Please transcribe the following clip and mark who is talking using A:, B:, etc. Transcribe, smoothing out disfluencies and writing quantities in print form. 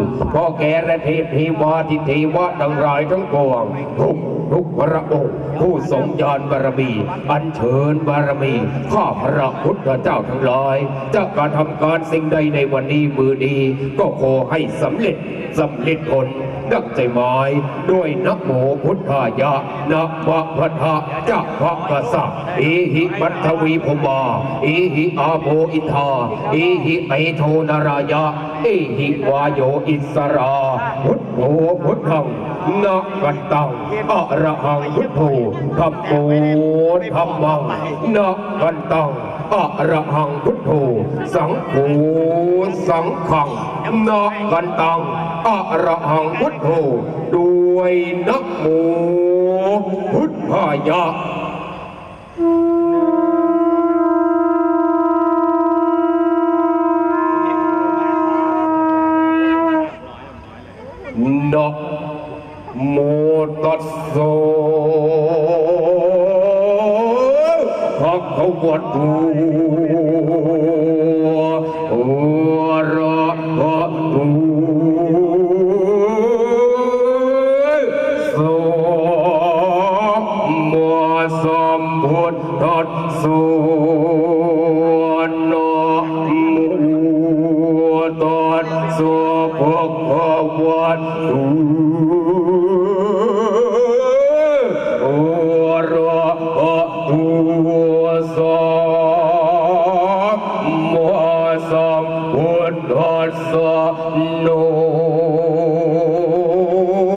A: พ่อแก่และเทพเทวาทิเทวะทั้งหลายทั้งปวงทุกพระองค์ผู้ทรงญาณบารมีอัญเชิญบารมีข้าพระพุทธเจ้าทั้งหลายจะการทำการสิ่งใดในวันนี้มือดีก็ขอให้สำเร็จผลดังใจหมายด้วยนะโมพุทธายะนะมะพะทะจะพะกะสะเอหิปัทวีภวาเอหิอาโภอินทาเอหิไอโทนารายะเอหิวาโยอิสราพุทโธพุทธังนะกันตังอะระหังพุทโธธัมโมธัมมังนะกันตังอะระหังพุทโธสังโฆสังฆังนะกันตังอะระหังพุทโธด้วยนะโมพุทธายะนะโมตัสสะภะคะวะโตอะระหะโตสัมมาสัมพุทธัสสะนะโมตัสสะภะคะวะโต